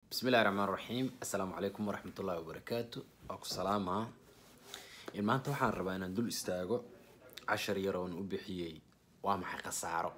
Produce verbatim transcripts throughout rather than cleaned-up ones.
بسم الله الرحمن الرحيم. السلام عليكم ورحمة الله وبركاته. أكو سلامة. ما أنت وحنا ربنا ندول استاجو عشر يرون وبحيي وما حقصارو.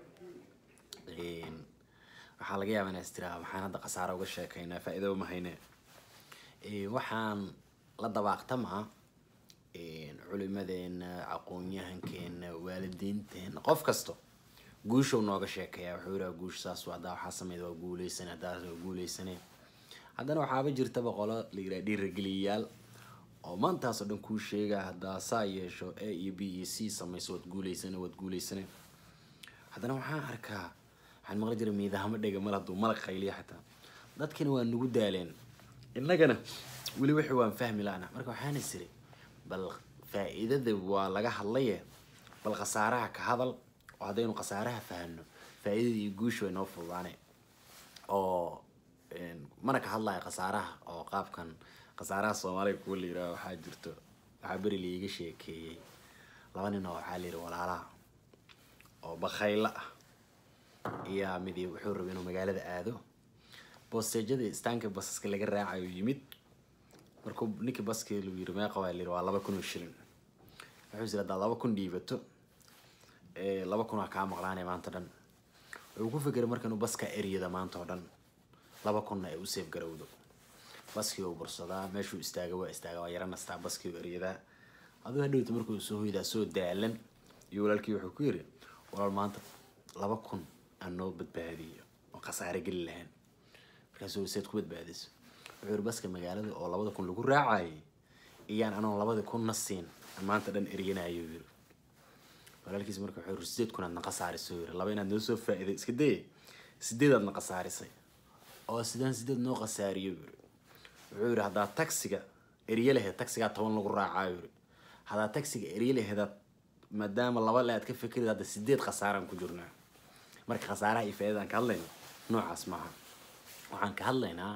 إن وحلاقيها من استراحة وحنا هذا قصارو وشاكينا فإذا وما هينا. إيه وحن لضباق تمها. إن علماء عقونيهن كين والدين تين قف كستو. جوش ونوع شاكيا وحورا جوش ساس وعدا وحسم إذا وقولي سنة دار وقولي سنة. haddana waxaaba jirta boqolo la yiraahdo dhiirigeliyaal oo maantaas oo dhan ku sheega hadda saa yeesho A iyo B iyo C samayso wad guuleysana wad guuleysana haddana waxaan arkaa waxaan maqli jiray miidahama dhega mal haduu mal qayliya xataa dadkina waa nugu daaleen innagana wali wixii waan fahmi laana marka waxaan isiri bal faa'iidada waa laga hadlaya bal khasaaraha ka hadal oo hadaynu khasaaraha fahanno faa'iidada iyo guusha way noo fududaanay oo mana ka hadlayo khasaaraha oo qaabkan khasaaraha Soomaaliga ku liira waxa jirto waxa bari liiga sheekeeyay laba nin oo waxa liira walaalaha oo bakhayla iyo midii wuxuu rabay inuu magaalada aado boostejada istaanka basaska laga raacayo yimid markuu ninkii baska lagu yiri ma qabaa liira waa laba kun oo shilin wuxuu isla laba kun dhiibato ee laba kun ka maqlaanay maanta dhan wuxuu ku fikiray markan uu baska eriyada maanta oo dhan laba kun ay u seef garawdo baskii uu bursadaa meeshuu istaaga waa istaaga waa yarana sta baskii uu eriyada adoo hadhowta markuu soo hoyda soo daalan iyo walaalkii wuxuu ku yiri walaal maanta laba kun aan noo badbaadiyo oo khasaare gal lahayn markaasuu seed ku badbaadiso wuxuu baska magaalada oo laba kun lagu raacay iyaan anoo laba kun nasiin maanta dhan eriyanayo yiri walaalkiis markuu wuxuu seed kun aan qasaariso yiri laba inaad noo soo faa'iiday iska day sideed aad qasaarisay oo sidaan sideed noo qasaariyo wuxuu yiri hadaa taksiga eriye leh taksiga toban lagu raacayo hadaa taksiga eriye leh maadaama laba laad ka fikirida hada sideed qasaaran ku jirnaa marka khasaaraha iyo faa'iidada ka hadlayno noocaas maaha waxaan ka hadlaynaa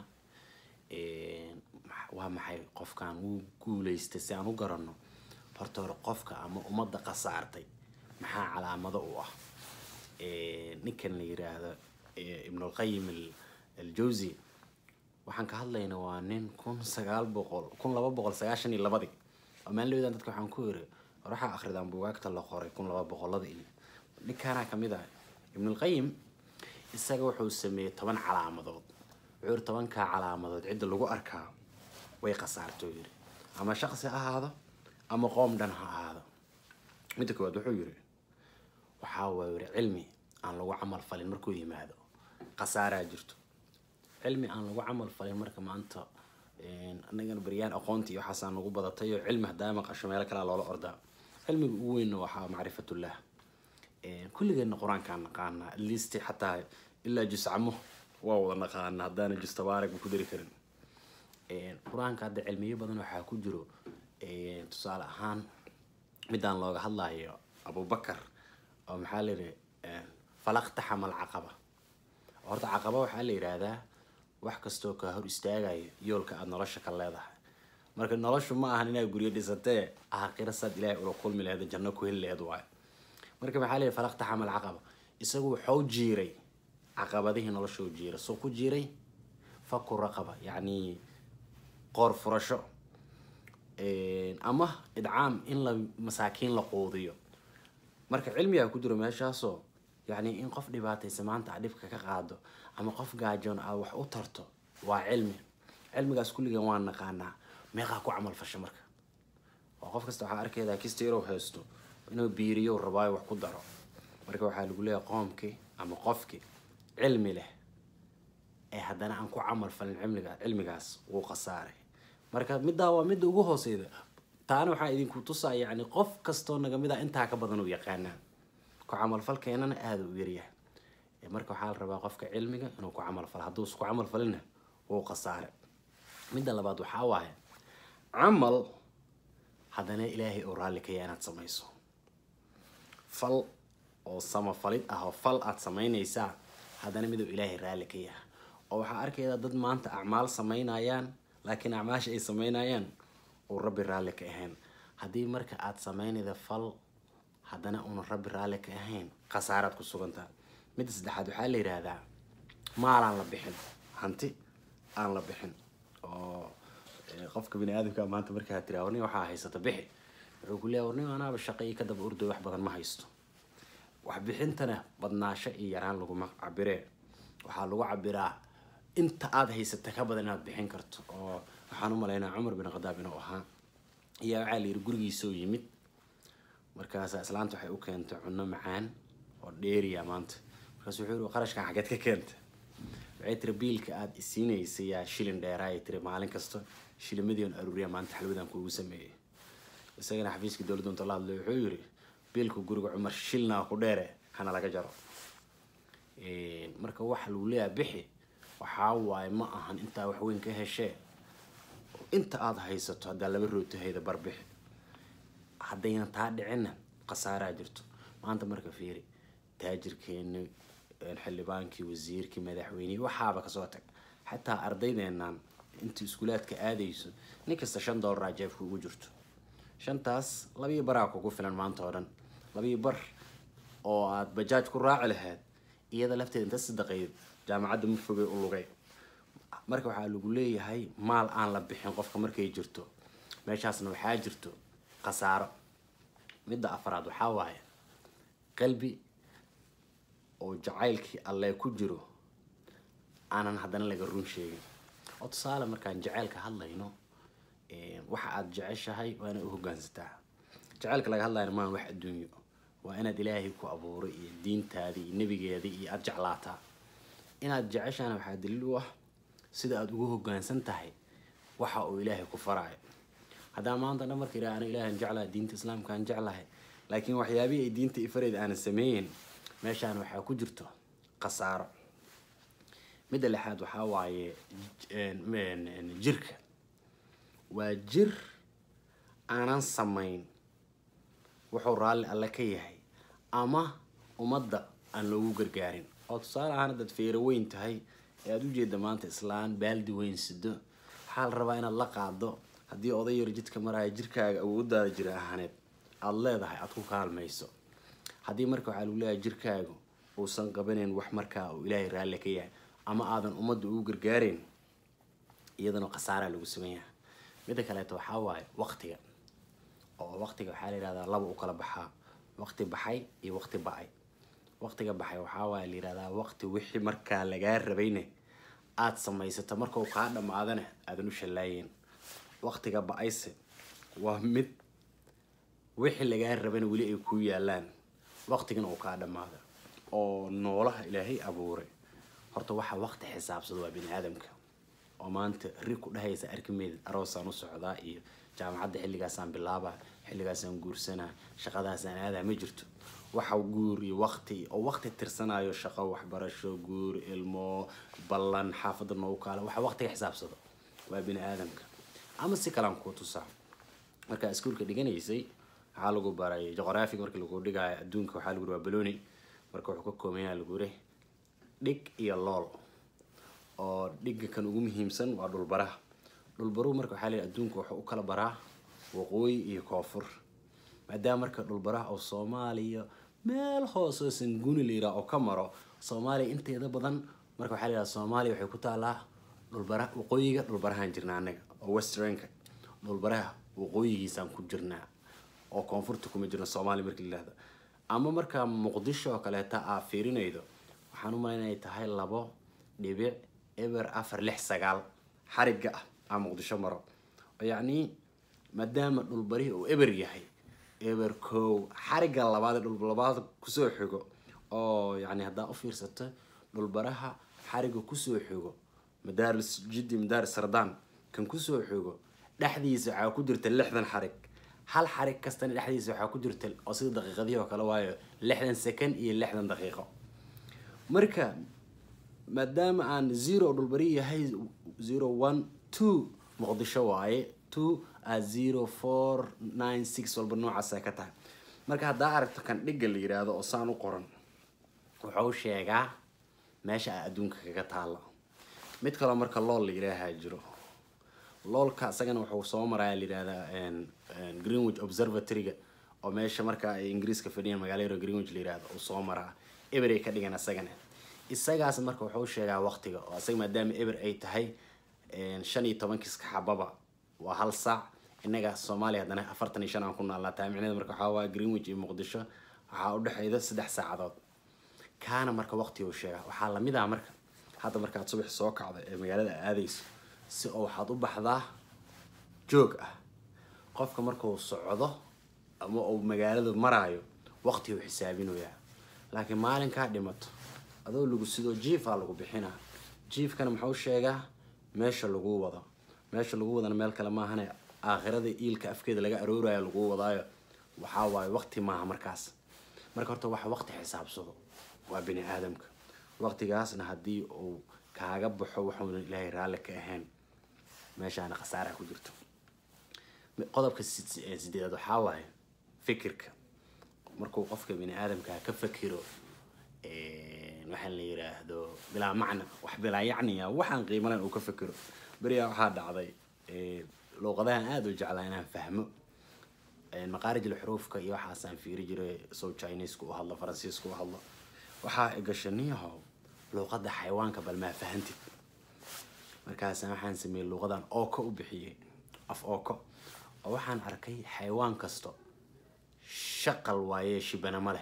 ee waa maxay qofkan uu guuleystay si aan u garanno horta hore qofka ama umada qasaartay maxaa calaamado u ah ee ninkan la yiraahdo ibn al-qayyim الجوزي waxaan ka hadlaynaa waa nin kun sagaal boqol kun laba boqol sagaashan iyo laba amaan leeyahay dadka waxaan ku yiri waxa akhridan buugaagta la qoray kun laba boqolada ninkaana kamid ah ibn al-qayyim isaga wuxuu sameeyay toban calaamadood wuxuu toban ka calaamadood cid lagu arkaa way qasaarto yiri ama shakhsi ahaado ama qoom dhan ha ahaado mid koowaad wuxuu yiri waxa weeye cilmi aan lagu amal falin markuu yimaado qasaara jirto علمي أنا لو عمل فلين مركب ما أنت أنا جن بريان أقانتي وحسن نقول بضطية علم هدايم قشمالك على الله الأرض علمي وين وحا معرفة الله كل جن القرآن كان قانا اللي است حتى إلا جس عمه واو نقانا هدانا جس تبارك وكدري كرن القرآن كان علمي بدن وحا كجرو تصال هان مدان الله الله يا أبو بكر أو محل فلقتحم العقبة ورد عقبة وحال يرادا wax kasto ka hor istaagay yoolka aad nolosha ka leedahay marka noloshu ma ahan inay guriga dhisatay aakhira sad ilaahay uu kulmi leeyahay janno ku heleed waay marka waxa leeyahay falaqta xamal aqaba isagu wuxuu jiiray aqabadihi noloshu jiiray soo ku jiiray faku raqaba yani qor furasho ee ama idcaam in la masaakiin la qoodiyo marka cilmiga ku jiro meeshaasoo يعني إن قف دباتي سمعت عديفك كقاعدة أما قف جاجون أو وح أطرته وعلمي علمي جالس كل جوان نقانا ما يقاكو عمل في مركب وقف كستو حارك كذا كيستيرو هستو إنه بيريو الرباي وح قدره مركب حال يقول لي قامك أما قفك علمي له إيه هذا أنا عنكو عمل في العلم علمي جالس وقصاري مركب مدة ومدة وجوه سيدة تانو حايدين كوتوسا يعني قف كستو نجمدا أنت هكبدنو يقانا كعمل فل كأننا هذا ويريه مركو حال ربا قفك علمك إنه كعمل فل هدوس كعمل فلنا هو قصار من ده لبعض وحاواه عمل هذا إلهي أورالك يا أنا تسميسو فل أو سما فليت أهو فل أتسمين يساع هذا مدو إلهي رالك يا أو حارك إذا ضد ما أنت أعمال سمين أيان لكن أعماش أي سمين أيان وربي رالك إهين هذه مركة أتسمين إذا فل haddana uuna rabbi raali ka ahayn qasaarad ku sugantaa mid saddexaad waxa la yiraahdaa maalan la bixin hanti aan la bixin oo qofka bini aadamka maanta markaa tiri warni waxa haysata bixi wuxuu ku leeyahay warni anaaba shaqay ka daba urdo wax badan ma haysto wax bixintana badnaasho iyo yaraan lagu cabiree waxa lagu cabiraa inta aad haysata ka badan inaad bixin karto oo waxaan u maleynaa Umar bin Khadaab inuu ahaa iyo waxa la yiri gurigiisa yimid markaas islaanta waxay u keentay cunno macaan oo dheeriya maanta markaas wuxuu yiri qarashka xageed ka keentay waxay tiri biilka aad isiinaysay yaa shilin dheeraay tiri maalin kasta shilimadii aruuriya maanta xalwadan kuugu sameeyay isagana xafiiska dawladda inta la hadlay wuxuu yiri biilku guriga Umar shilna ku dheere hana laga jaro ee marka waxa lagu leeyahay bixi waxa waay ma ahan inta wax weyn ka heshay inta aad haysato hada laba rooti hayda barbix hadayna taa dhicina qasaara jirto maanta marka fiiri taajirkeena xildhibaankii wasiirkii madaxweynaha waxaaba ka soo tag xataa ardaydeenan inta iskuulaadka aadayso ninkasta shan dollar jeebka ugu jirto shantaas labiyo baraa kugu filan maanta oo dhan labiyo bar oo aad bajaaj ku raaci lahayd iyada lafteeda inta sadaqeyd jaamacadda ma fogay u lugay marka waxa lagu leeyahay maal aan la bixin qofka markay jirto meeshaasna waxa jirto qasaaro midda afraad waxa waaye qalbi oo jacaylkii alle ku jiro aanan hadana laga run sheegin oo tusaale markaan jacaylka hadlayno ee waxa aad jeceshahay waana u hoggaansataa jacaylka laga hadlayno ma wax adduunyo waa inaad ilaahay ku abuuray iyo diintaada iyo nabigeeda iyo aad jeclaataa inaad jeceshaana waxa daliil u ah sida aad ugu hoggaansan tahay waxa uu ilaahay ku faray hadaa maanta markii aan ilaahay jeclaa diinta islaamka aan jeclahay laakiin waxyaabii ay diinta ifareed aan sameeyeen meeshaan waxa ku jirto qasaaro midda lixaad waxa waaye jirka waa jir aanan samayn wuxuu raalli alle ka yahay ama ummadda aan loogu gargaarin oo tusaale ahaan dad feero weyn tahay ee aad u jeeda maanta islaan baaldi weyn sido xal rabaa inaad la qaado haddii oday yar jidka maray jirkaaga awoodaada jira ahaaneed aad leedahay aad ku kaalmayso haddii marka waxa lagu leeyahay jirkaagu uusan qabaneen wax markaa uu ilaahay raalli ka yahay ama aadan ummadda ugu gargaarin iyadana qasaara lagu sameeyaa midda kale waxa waaye waqtiga oo waqtiga waxa la yiraahdaa laba u kala baxaa waqti baxay iyo waqti ba'ay waqtiga baxay waxa waaye la yiraahdaa waqti wixii markaa laga rabayne aad samaysato marka uu ka dhamaadana aadan u shalaayeen waqtiga ba'ayse waa mid wixii laga rabayna wali ay ku yaalaan waqtigan uu ka dhamaado oo noolaha ilaahay abuuray horta waxa waqti xisaabsado waa bini aadamka oo maanta ri ku dhahaysa arkimeed aroosaan u socdaa iyo jaamacadda xilligaasaan bilaaba xilligaasaan guursanaa shaqadaasaan aadaa ma jirto waxa guur iyo waqti oo waqti tirsanayo shaqo waxbarasho guur ilmo ballan xaafadda noo kala waxa waqtiga xisaabsado waa bini aadamka ama si kale aan ku tusaa marka iskuulka dhiganaysay waxa lagu baray geography markii lagu dhigayo adduunka waxa lagu waa baloni marka wuxuu ka kooban yahay lagu leeyahay dhig iyo lool oo dhiga kan ugu muhiimsan waa dhul baraha dhul baru marka waxa la adduunka wuxuu u kala baraa waqooyi iyo koonfur maadaama marka dhul baraha oo Soomaaliya meel hoose sanguni leeyahay oo ka maro Soomaaliya inteeda badan marka waxa la yiraahdaa Soomaaliya waxay ku taalaa dhul baraha waqooyiga dhul barahan jirnaa anaga oo westernka dhul baraha waqooyigiisaan ku jirnaa oo koonfurta kuma jirna Soomaaliya markii la yiraahdo ama marka Muqdisho oo kale taa aa fiirinaydo waxaan u maleynayaa inay tahay labo dhibic eber afar lix sagaal xariga ah Muqdisho maro yani maadaama dhul bari oo eber yahay eber kow xariga labaad dhul labaad ku soo xigo oo yani hadaa u fiirsato dhul baraha xariga ku soo xigo madaaris jiddi madaaris sardaan kan ku soo xigo dhaxdiisa waxa ku jirta lixdan xarig hal xarig kastana dhaxdiisa waxa ku jirta oo sida daqiiqadii oo kale waayo lixdan second iyo lixdan daqiiqo marka maadaama aan zero dhul bari yahay zero one two Muqdisho waaye two zero four nine six walba noocaas ka tahay marka hadaa aragto kan dhiga la yiraahdo oo saan u qoran wuxuu sheegaa meesha adduunka kaga taalo mid kale marka lool la yiraahdo jiro loolka asagana wuxuu soo maraa la yiraahdaa een Greenwich Observatory oo meesha marka ay Ingiriiska fadhiyaan magaalada Greenwich la yiraahdo oo soo maraa eber ay ka dhigan asagana isagaas marka wuxuu sheegaa waqtiga oo asaga maadaama eber ay tahay shan iyo toban kiiska xababa waa hal saac innaga Soomaaliya hadana afartan iyo shan aan ku naalnaa taamicneed marka waxa waa Greenwich iyo Muqdisho waxa u dhaxayda saddex saacadood kaana marka waqti uu sheega waxa la mid ah marka hadda marka aad subax soo kacdo ee magaalada aadayso si oo waxaad u baxdaa joog ah qofka marka uu socdo ama uu magaalada maraayo waqti uu xisaabinayaa laakiin maalinka dhimato adoo lagu sidoo jiif lagu bixina jiifkana muxuu sheegaa meesha lagu wado meesha lagu wadana meel kale ma ahane aakhirada iilka afkeeda laga aroorayo lagu wadaayo waxa waay waqti maaha markaas marka horta waxa waqti xisaabsado waa bini aadamka waqtigaasna hadii uu kaaga baxo wuxuu Ilaahay raali ka ahayn meeshaana khasaare ku jirto qodobka sideed waxa waay fikirka markuu qofka bini aadamka ka fakiro ee waxa la yiraahdo bila macna wax bila yacni waxaan qiimalan uu ka fakiro bariya waxa dhacday ee luqadahan aad u jeclaan inaan fahmo ee maqaarij al-hurufka iyo waxa aan fiiri jiray soo Chinese ku hadla Faransiis ku hadla waxa gashaniyaha luqada xayawaanka bal ma fahantid markaas waxaan sameeyay luqadan oo ka u bixiyay af oo ka waxaan arkay xayawaan kasto shaqal waaye shibana ma leh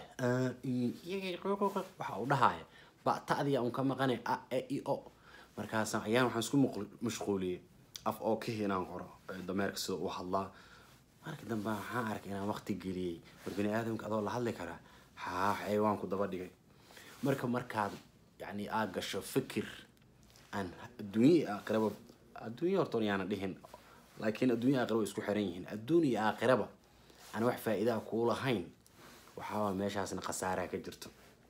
waxa uu dhahay ba taadiya un ka maqanay a e o markaas ayaan waxaan isku mashquuliyay af oo ka hinaan qoro dameerka soo u hadlaa markii dambe waxaan arkay inaan waqti geliyay bini aadamka adoo la hadli kara ha xayawaanku daba dhigay marka markaad yani aad gasho fikir aan adduunyo aqrabo adduunyo horta yaana dhihin laakiin adduunyo aqrabo isku xiran yihiin adduunyo aqrabo ana wax faa'iido ku lahayn waxa meeshaasna khasaare ka jirto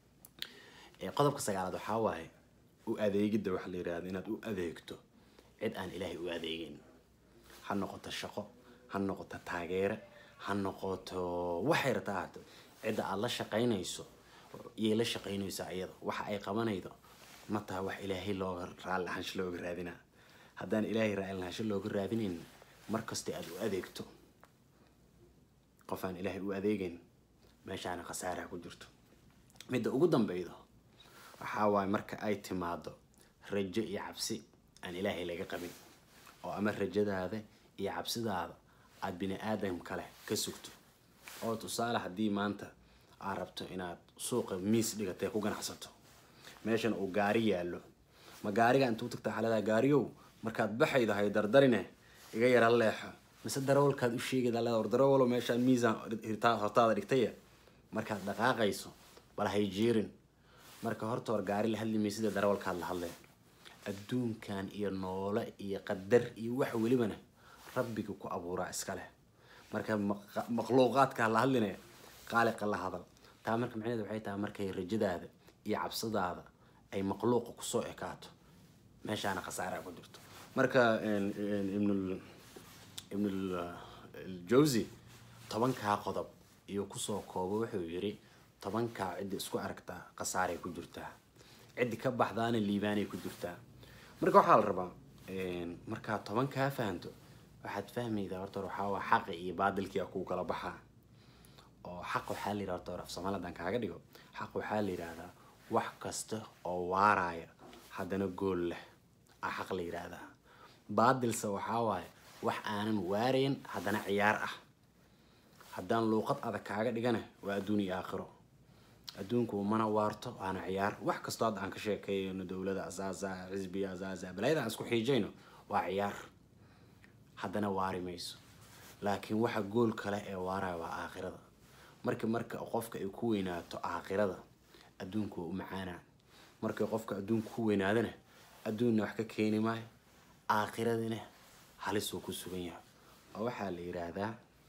ee qodobka sagaalaad waxa waaye u adeegida wax la yiraahdo inaad u adeegto cid aan Ilaahay u adeegin ha noqoto shaqo ha noqoto taageero ha noqoto waxay rataato cid aad la shaqeynayso iyo la shaqeynayso ayada waxa ay qabanaydo ma taa wax Ilaahay looga raali lahayn looga raadina haddaan Ilaahay raali lahayn looga raadinin markasta aad u adeegto qofaan Ilaahay u adeegin meeshaana khasaare ku jirto mid ugu dambeeydo waxa waay marka ay timaado rajo iyo cabsi aan Ilaahay laga qabin oo ama rajadaada iyo cabsidaada aad bini aadam kale ka sugto oo tusaale hadii maanta aad rabto inaad suuqa miis dhigatay ku ganacsato meeshan uu gaari yaalo ma gaariga intuu tagta xaalada gaariyow markaad baxaydahay dardarine iga yara leexa mise darawalkaad u sheegayda la darawalo meeshan miisaan hirtaa hortaada dhigtay markaad dhaqaaqayso bal hay jiirin marka horta war gaari la hadli meesida darawalkaad la hadlay adduunkan iyo noole iyo qadar iyo wax walibana rabbiga ku abuuraa iska leh marka makhluuqaadka la hadlinay qaaliq la hadal taa marka macnaheedu waxay tahay markay rajadaada iyo cabsadaada ay makhluuq ku soo ekaato meeshaana khasaare ku jirto marka ibn ibn al-Jawzi tobanka qodob iyo ku soo koobo wuxuu yiri tobanka cid isku aragta khasaare ku jirta cid ka baxdaana liibaanay ku jirta marka waxa la rabaa een marka tobanka fahanto waxaad fahmaydaa horta waxa waa xaq iyo baadilkii ku kala baxa oo xaq waxa la yiraahdo af Soomaalidan kaaga dhigo xaq waxa la yiraahdaa wax kasta oo waaraya hadana gool leh xaq la yiraahdaa baadilsa waxa waay wax aanan waareen hadana ciyaar ah haddaan luuqad adag kaaga dhigana waa adduunyo aakhiro adduunku mana waarto ana ciyaar wax kasto aan ka sheekeeyno dawladda asaasa xisbiga asaasa balayda aan isku xiijayno waa ciyaar haddana waari mayso laakiin waxa gool kale ee waaraya waa aakhirada markii marka qofka ay ku weynaato aakhirada adduunku u macaana markii qofka adduunku ku weynaadana adduunna wax ka keeni maayo aakhirada halis uu ku sugan yahay oo waxa la yiraahdaa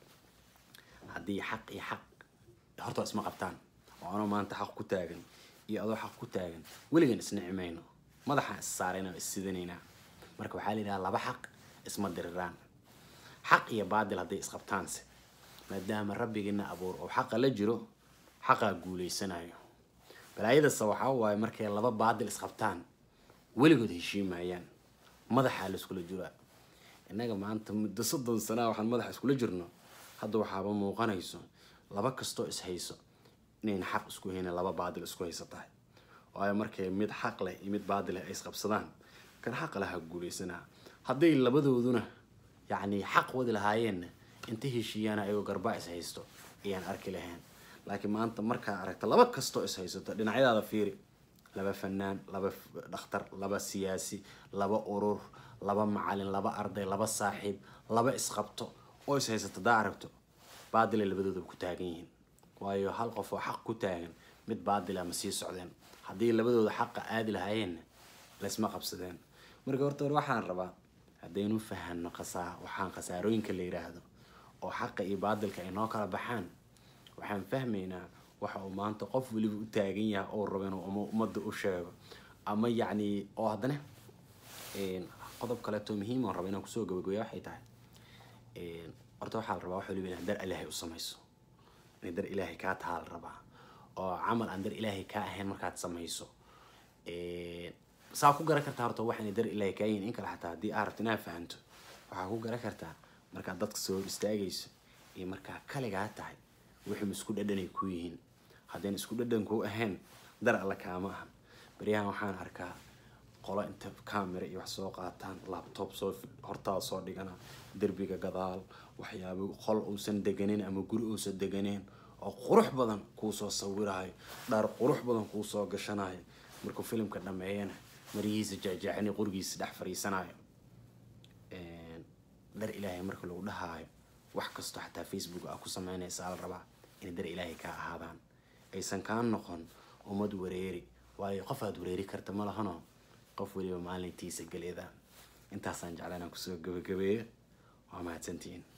hadii xaq iyo xaq horta isma qabtaan oo ana maanta xaq ku taagan iyo adoo xaq ku taagan waligan isnicmayno madaxa saarayna isidanayna marka waxa la yiraahdaa laba xaq isma diriraan xaq iyo baadil hadii isqabtaanse maadaama rabbigeena abuur oo xaq la jiro xaqa guuleysanayo balaayada waxa waay markay laba baadil isqabtaan waligood heshiimayaan madaxa la isku jiro inaga maanta muddo soddon sano waxaan madaxa isku jirno hadda waxaaba muuqanayso laba kasto is hayso inay xaq isku heena laba baadil isku haysataa oo ay markay mid xaq leh iyo mid baadil ah is qabsadaan kan xaq laha guuleysana hadday labadooduna yacni xaq wadi lahaayeenna inta heshiiyaan ayagoo garbaa is haysto ayaan arki lahayn laakiin maanta markaa aragta laba kastoo is haysato dhinacyadaada fiiri laba fanaan laba dhakhtar laba siyaasi laba urur laba macalin laba arday laba saaxiib laba isqabto oo is haysato daa aragto baadil labadooda ku taagan yihiin waayo hal qof oo xaq ku taagan mid baadil ama sii socdeen haddii labadooda xaqa aadi lahaayeen la isma qabsadeen marka horta waxaan rabaa haddaynu fahanno qasaa waxaan qasaarooyinka la yiraahdo oo xaqa iyo baadilka ay noo kala baxaan waxaan fahmaynaa waxa uu maanta qof waliba u taagan yahay oo rabo inuu ummadda u sheego ama yacni oo haddana qodob kaleeto muhiim oo rabo inaan kusoo gabagabeeyo waxay tahay horta waxaa la rabaa wax waliba inaan dar ilaahay u samayso in dar ilaahay kaa taha la rabaa oo camal aan dar ilaahay kaa ahayn markaad samayso saa ku garan kartaa horta waxaan dar ilaahay kaa yihiin in kale xataa haddii aad rabto inaad fahanto waxaa ku garan kartaa markaad dadka soo istaagayso iyo markaa kaligaa tahay wixii isku dhadhanay ku yihiin haddayna isku dhadhan ku ahayn dar alla kaama ahan baryahan waxaan arkaa qolo inta camera iyo wax soo qaataan laptop soo hortaa soo dhigana derbiga gadaal waxyaabo qol uusan deganin ama guri uusan deganin oo qurux badan kuu soo sawirayo dhar qurux badan kuu soo gashanayo markuu filimka dhameeyana marihiisa jaajacani qurgiisa dhex fariisanayo dar ilaahay marka lagu dhahaayo wax kasto xataa Facebook ah ku sameynaysa la rabaa in dar ilaahay ka ahaadaan aysan ka noqon ummad wareeri waayo qof aad wareeri karta ma lahano qof waliba maalintiisa galeeda intaasaan jeclaan ku soo gabagabeeyo waa mahadsantiin